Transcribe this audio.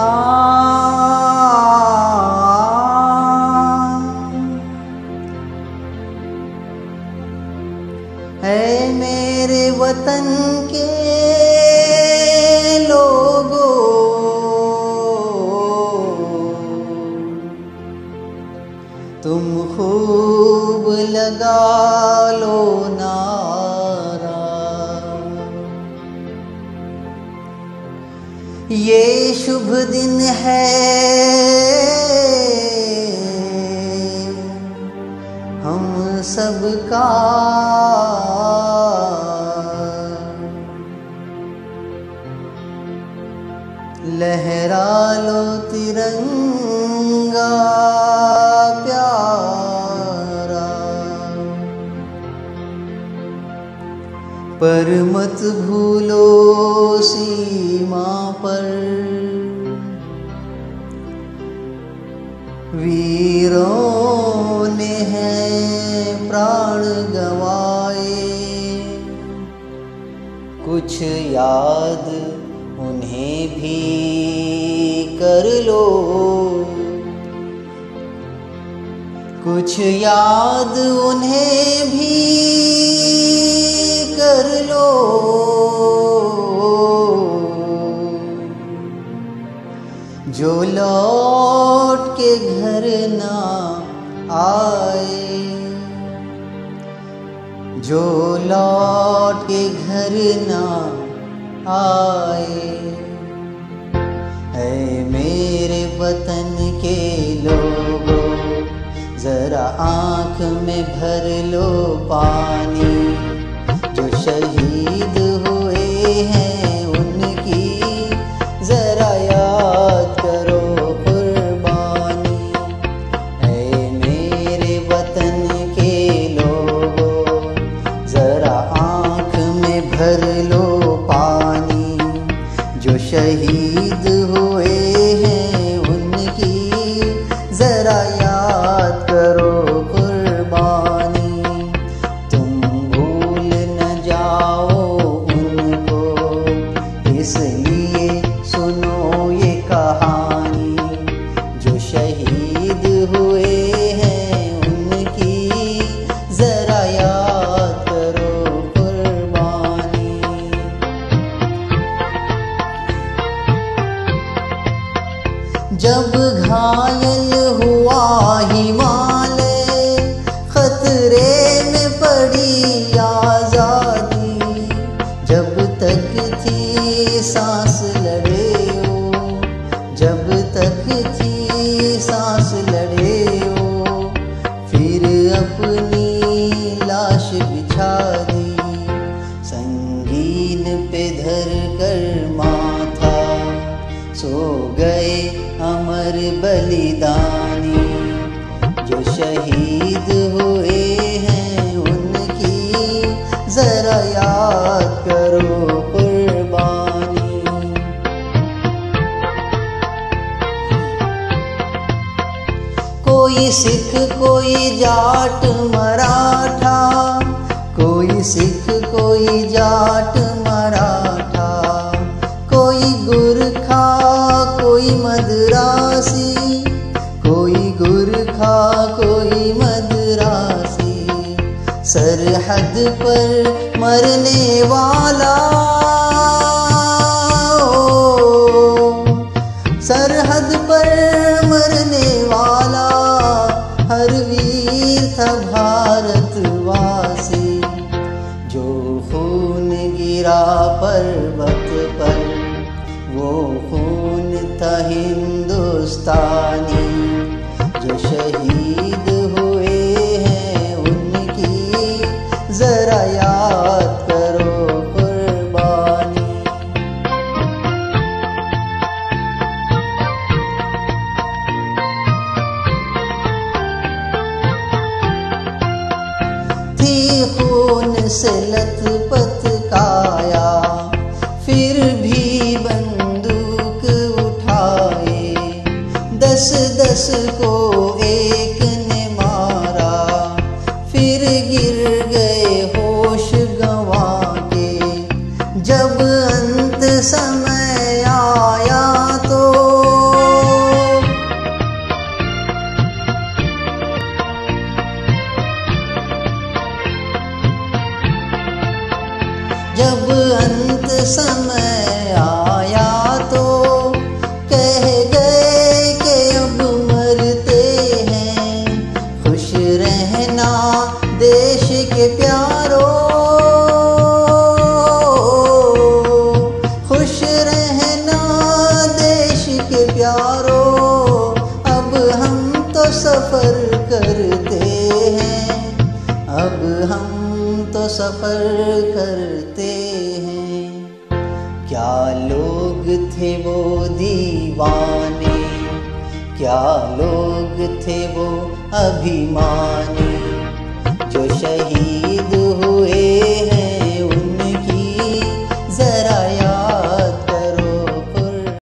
है मेरे वतन के लोगों, तुम खूब लगा लो नारा। ये शुभ दिन है हम सबका, लहरा लो तिरंगा प्यारा, पर मत भूलो सीमा पर वीरों ने हैं प्राण गंवाए। कुछ याद उन्हें भी कर लो, कुछ याद उन्हें भी कर लो। जो लौट के घर ना आए, जो लौट के घर ना आए। ऐ मेरे वतन के लोगों, जरा आँख में भर लो पानी। जो शहीद हुए हैं उनकी जरा याद करो कुर्बानी। ऐ मेरे वतन के लोगों, जरा आँख में भर लो पानी। जो शहीद हुए हैं उनकी जरा याद करो कुर्बानी। तुम भूल न जाओ उनको, इसलिए सुनो ये कहानी। जो शहीद हुए हैं उनकी जरा याद करो कुर्बानी। जब घायल हुआ हिमालय, खतरे में पड़ी आजादी। जब तक थी सांस लड़े हो, जब तक थी सांस लड़े हो। फिर अपनी लाश बिछा दी, संगीन पे धर कर माथा। सो गए अमर बलिदानी। जो शहीद हुए हैं उनकी जरा याद करो कुर्बानी। कोई सिख कोई जाट मराठा, कोई सिख कोई जाट मराठा। कोई गुरखा कोई मदरासी, कोई गुरखा कोई मदरासी। सरहद पर मरने वाला, सरहद पर मरने वाला हर वीर था भारतवासी। जो खून गिरा पर्वत पर वो खून था हिंदुस्तानी। जो शहीद हुए हैं उनकी जरा याद करो कुर्बानी। थी खून से लथपथ काया, फिर भी बंदूक उठाए। 10-10 को एक ने मारा, फिर गिर गए होश गंवा के। जब अंत समय आया तो सफर करते हैं। क्या लोग थे वो दीवाने, क्या लोग थे वो अभिमानी, जो शहीद हुए हैं